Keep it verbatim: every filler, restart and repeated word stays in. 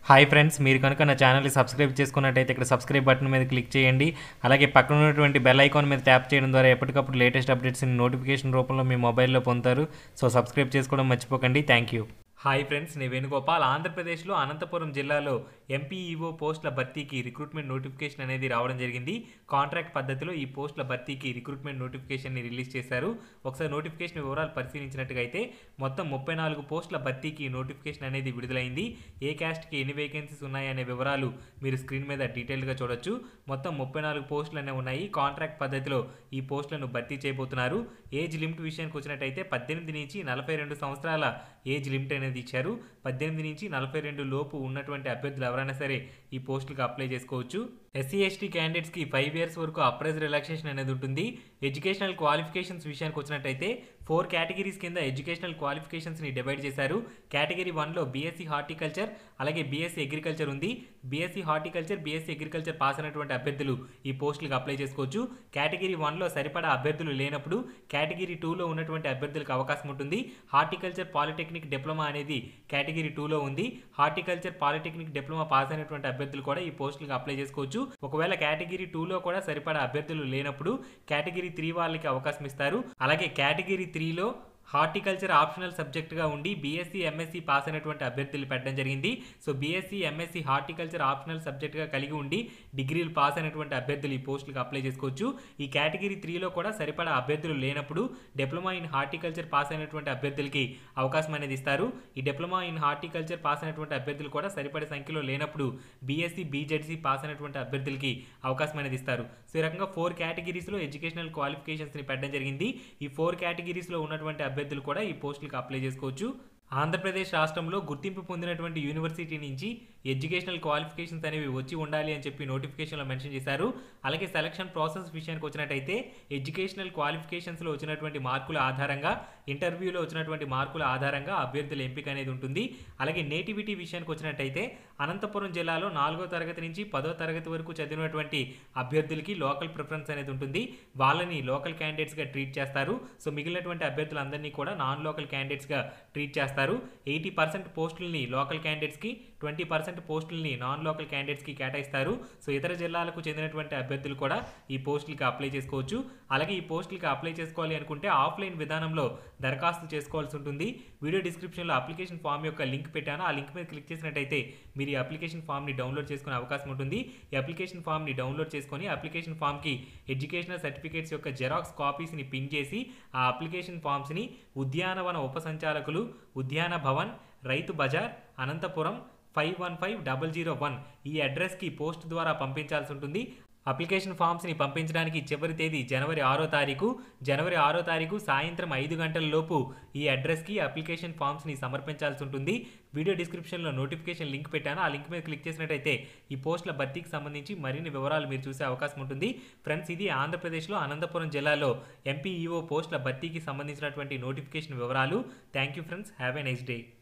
Hi friends, మీరు కనుక నా ఛానల్ని సబ్స్క్రైబ్ చేసుకున్నట్టయితే ఇక్కడ సబ్స్క్రైబ్ బటన్ మీద క్లిక్ చేయండి. అలాగే పక్కన ఉన్నటువంటి బెల్ ఐకాన్ మీద ట్యాప్ చేయడం ద్వారా ఎప్పటికప్పుడు లేటెస్ట్ అప్డేట్స్ని నోటిఫికేషన్ రూపంలో మీ మొబైల్లో పొందుతారు. సో సబ్స్క్రైబ్ చేసుకోవడం మర్చిపోకండి. Thank you. హాయ్ ఫ్రెండ్స్, నేను వేణుగోపాల్. ఆంధ్రప్రదేశ్లో అనంతపురం జిల్లాలో ఎంపీఈఓ పోస్టుల భర్తీకి రిక్రూట్మెంట్ నోటిఫికేషన్ అనేది రావడం జరిగింది. కాంట్రాక్ట్ పద్ధతిలో ఈ పోస్టుల భర్తీకి రిక్రూట్మెంట్ నోటిఫికేషన్ని రిలీజ్ చేశారు. ఒకసారి నోటిఫికేషన్ వివరాలు పరిశీలించినట్టుగా అయితే మొత్తం ముప్పై నాలుగు పోస్టుల భర్తీకి నోటిఫికేషన్ అనేది విడుదలైంది. ఏ క్యాస్ట్కి ఎన్ని వేకెన్సీస్ ఉన్నాయనే వివరాలు మీరు స్క్రీన్ మీద డీటెయిల్గా చూడొచ్చు. మొత్తం ముప్పై నాలుగు పోస్టులు అనేవి ఉన్నాయి. కాంట్రాక్ట్ పద్ధతిలో ఈ పోస్టులను భర్తీ చేయబోతున్నారు. ఏజ్ లిమిట్ విషయానికి వచ్చినట్టయితే పద్దెనిమిది నుంచి నలభై రెండు సంవత్సరాల ఏజ్ లిమిట్ అనేది ఇచ్చారు. పద్దెనిమిది నుంచి నలభై రెండు లోపు ఉన్నటువంటి అభ్యర్థులు ఎవరైనా సరే ఈ పోస్టులకు అప్లై చేసుకోవచ్చు. ఎస్సీ ఎస్టీ క్యాండిడేట్స్కి ఫైవ్ ఇయర్స్ వరకు అప్రైజ్ రిలాక్సేషన్ అనేది ఉంటుంది. ఎడ్యుకేషనల్ క్వాలిఫికేషన్స్ విషయానికి వచ్చినట్టయితే ఫోర్ కేటగిరీస్ కింద ఎడ్యుకేషనల్ క్వాలిఫికేషన్స్ని డివైడ్ చేశారు. కేటగిరీ వన్లో బీఎస్సీ హార్టికల్చర్ అలాగే బీఎస్సీ అగ్రికల్చర్ ఉంది. BSc horticulture BSc agriculture pass అయినటువంటి అభ్యర్థులు ఈ పోస్టులకు అప్లై చేసుకోవచ్చు. కేటగిరీ వన్లో సరిపడా అభ్యర్థులు లేనప్పుడు కేటగిరీ టూలో ఉన్నటువంటి అభ్యర్థులకు అవకాశం ఉంటుంది. హార్టికల్చర్ పాలిటెక్నిక్ డిప్లొమా అనేది కేటగిరీ టూలో ఉంది. హార్టికల్చర్ పాలిటెక్నిక్ డిప్లొమా పాస్ అయినటువంటి అభ్యర్థులు కూడా ఈ పోస్టులకు అప్లై చేసుకోవచ్చు. ఒకవేళ కేటగిరీ టూలో కూడా సరిపడా అభ్యర్థులు లేనప్పుడు కేటగిరీ త్రీ వాళ్ళకి అవకాశం ఇస్తారు. అలాగే కేటగిరీ త్రీలో హార్టికల్చర్ ఆప్షనల్ సబ్జెక్ట్గా ఉండి బీఎస్సీ ఎంఎస్సీ పాస్ అయినటువంటి అభ్యర్థులు పెట్టడం జరిగింది. So BSc MSc horticulture optional సబ్జెక్ట్గా కలిగి ఉండి డిగ్రీలు పాస్ అయినటువంటి అభ్యర్థులు ఈ పోస్టులకు అప్లై చేసుకోవచ్చు. ఈ కేటగిరీ త్రీలో కూడా సరిపడా అభ్యర్థులు లేనప్పుడు డిప్లొమా ఇన్ హార్టికల్చర్ పాస్ అయినటువంటి అభ్యర్థులకి అవకాశం అనేది ఇస్తారు. ఈ డిప్లొమా ఇన్ హార్టికల్చర్ పాస్ అయినటువంటి అభ్యర్థులు కూడా సరిపడే సంఖ్యలో లేనప్పుడు బీఎస్సీ బీజెడ్సీ పాస్ అయినటువంటి అభ్యర్థులకి అవకాశం అనేది ఇస్తారు. సో ఈ రకంగా ఫోర్ కేటగిరీస్లో ఎడ్యుకేషనల్ క్వాలిఫికేషన్స్ని పెట్టడం జరిగింది. ఈ ఫోర్ కేటగిరీస్లో ఉన్నటువంటి అభ్యర్థులు కూడా ఈ పోస్టులకు అప్లై చేసుకోవచ్చు. ఆంధ్రప్రదేశ్ రాష్ట్రంలో గుర్తింపు పొందినటువంటి యూనివర్సిటీ నుంచి ఎడ్యుకేషనల్ క్వాలిఫికేషన్స్ అనేవి వచ్చి ఉండాలి అని చెప్పి నోటిఫికేషన్లో మెన్షన్ చేశారు. అలాగే సెలక్షన్ ప్రాసెస్ విషయానికి వచ్చినట్టయితే ఎడ్యుకేషనల్ క్వాలిఫికేషన్స్లో వచ్చినటువంటి మార్కుల ఆధారంగా ఇంటర్వ్యూలో వచ్చినటువంటి మార్కుల ఆధారంగా అభ్యర్థుల ఎంపిక అనేది ఉంటుంది. అలాగే నేటివిటీ విషయానికి వచ్చినట్టయితే అనంతపురం జిల్లాలో నాలుగో తరగతి నుంచి పదో తరగతి వరకు చదివినటువంటి అభ్యర్థులకి లోకల్ ప్రిఫరెన్స్ అనేది ఉంటుంది. వాళ్ళని లోకల్ క్యాండిడేట్స్గా ట్రీట్ చేస్తారు. సో మిగిలినటువంటి అభ్యర్థులందరినీ కూడా నాన్ లోకల్ క్యాండిడేట్స్గా ట్రీట్ చేస్తారు. ఎయిటీ పర్సెంట్ పోస్టుల్ని లోకల్ క్యాండిడేట్స్కి, ట్వంటీ పర్సెంట్ పోస్టుల్ని నాన్ లోకల్ క్యాండిడేట్స్కి కేటాయిస్తారు. సో ఇతర జిల్లాలకు చెందినటువంటి అభ్యర్థులు కూడా ఈ పోస్టులకి అప్లై చేసుకోవచ్చు. అలాగే ఈ పోస్టులకి అప్లై చేసుకోవాలి అనుకుంటే ఆఫ్లైన్ విధానంలో దరఖాస్తు చేసుకోవాల్సి ఉంటుంది. వీడియో డిస్క్రిప్షన్లో అప్లికేషన్ ఫామ్ యొక్క లింక్ పెట్టాను. ఆ లింక్ మీద క్లిక్ చేసినట్టయితే మీరు ఈ అప్లికేషన్ ఫామ్ని డౌన్లోడ్ చేసుకునే అవకాశం ఉంటుంది. ఈ అప్లికేషన్ ఫామ్ని డౌన్లోడ్ చేసుకొని అప్లికేషన్ ఫామ్కి ఎడ్యుకేషనల్ సర్టిఫికేట్స్ యొక్క జెరాక్స్ కాపీస్ని పిన్ చేసి ఆ అప్లికేషన్ ఫామ్స్ని ఉద్యానవన ఉపసంచాలకులు, Udyana Bhavan, Rythu Bazar, Anantapuram five one five double zero one ఈ అడ్రస్కి పోస్ట్ ద్వారా పంపించాల్సి ఉంటుంది. అప్లికేషన్ ఫామ్స్ని పంపించడానికి చివరి తేదీ జనవరి ఆరో తారీఖు జనవరి ఆరో తారీఖు సాయంత్రం ఐదు గంటల లోపు ఈ అడ్రస్కి అప్లికేషన్ ఫామ్స్ని సమర్పించాల్సి ఉంటుంది. వీడియో డిస్క్రిప్షన్లో నోటిఫికేషన్ లింక్ పెట్టాను. ఆ లింక్ మీద క్లిక్ చేసినట్టయితే ఈ పోస్టుల భర్తీకి సంబంధించి మరిన్ని వివరాలు మీరు చూసే అవకాశం ఉంటుంది. ఫ్రెండ్స్, ఇది ఆంధ్రప్రదేశ్లో అనంతపురం జిల్లాలో ఎంపీఈఓ పోస్టుల భర్తీకి సంబంధించినటువంటి నోటిఫికేషన్ వివరాలు. Thank you friends, have a nice day.